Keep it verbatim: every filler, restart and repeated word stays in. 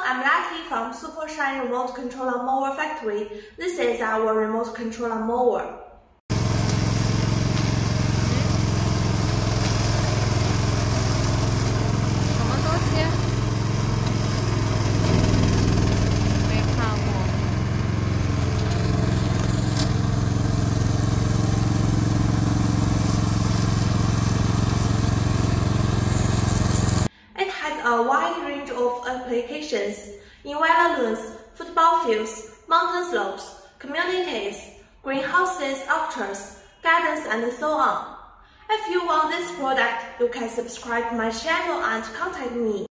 I'm Lucky from Super Shine Remote Controller Mower Factory. This is our remote controller mower. A wide range of applications in weather lawns, football fields, mountain slopes, communities, greenhouses, orchards, gardens, and so on. If you want this product, you can subscribe to my channel and contact me.